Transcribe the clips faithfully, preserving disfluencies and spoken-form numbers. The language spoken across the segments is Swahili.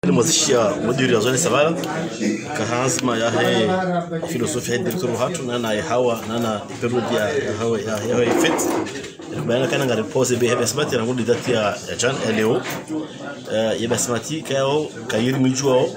الموزيشيا مدير زوني سبارة كهانز ما ياهي فيلسوفيا الدكتور وهاتو نانا يهوا نانا بيروديا يهوا يهوا فيت بأنا كان عندي بوزي به بسماتي نقول لذاتي يا جان اليو يبسماتي كاو كاير ميجوا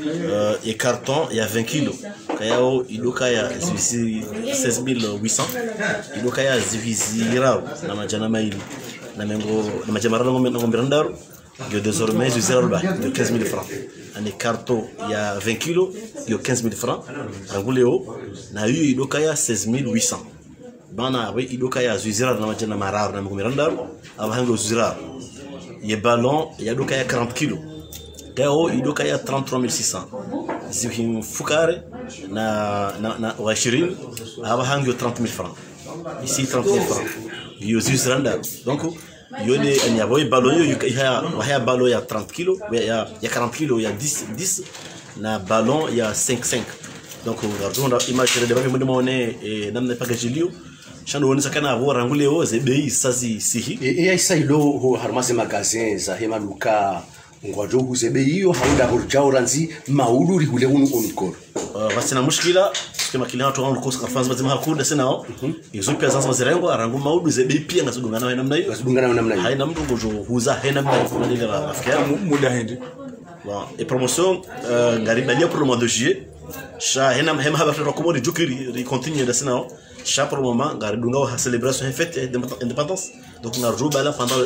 يكارتون يا vingt kilos كاو يلوكا يا زويسي seize mille huit cents يلوكا يا زويسي راو نما جانا مايل نمنغو نما جمارنا نمنغو ميرندارو il y a désormais du zéro de quinze mille francs. Un carton il y a vingt kilos, il y a quinze mille francs. Ranguléo, na eu il y a seize mille huit cents. Bana oui il y a zuzira na majana marar na mumirandar, avango zuzira. Il y a ballon, il y a quarante kilos. Tao il y a trente-trois mille six cents. Zihin fukare na na na washirin, avango trente mille francs. Ici trente mille francs. Il y a zuziranda. Donc yone il y a boy ballon il y a il y a ballon il y a trente kilos, il y a il y a quarante kilos, il y a dix dix na ballon il y a cinq cinq. Donc on a imaginé de me demander et namne pas gajilio chano on sakana vo ranguleo zebei sazi sihi e ai sai lo ho harmase magasin za hema luka ngwajo huzebei yo haunda horjao ranzi maulu rigule unu onikoro wasina mushkila kama kile watu wangu kosa kafanza mazima hakuna sana hao hizo pia sasa mazirengo arangu maudu zebei pia ngasudungana na namna hiyo ngasudungana na namna hiyo haina mtu ngojo huza haina mtu kwa ile rafiki muda hindi bon et promotion ngaribalia pour le mois de juillet cha hena hema haba fera komori jukiri continue de sana cha pour le moment ngaridunga wa célébration fête d'indépendance donc on a joué là pendant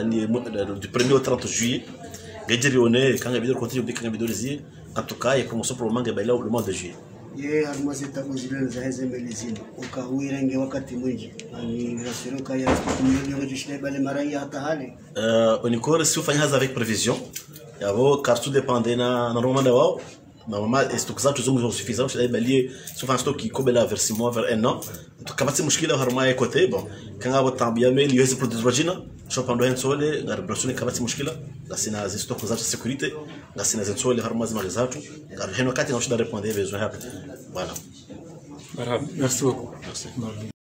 du premier au trente juillet gajeri one quand la vidéo continue quand la vidéo les en tout cas et promotion pour le moment ngabaila le mois de juillet ye almasi takuzile za hizo melizini ukawirenge wakati mwingi ani rasiroka ya milioni jishne bale maraya hata hali euh on encore si on fait avec prévision yavo car tout dépendait na normalement wao normalement est stock zatu zongo suffisant chez balier sauf un stock qui comme la vers six mois vers un an en tout cas pas mushkila harma côté bon quand abo tambia mais il y a ce produit vagina je prends un sole la répression est kabati mushkila la sina ze stock zatu sécurité la sina ze sole harma zima zatu car heno kati na shida répondre besoin hapa voilà merci beaucoup merci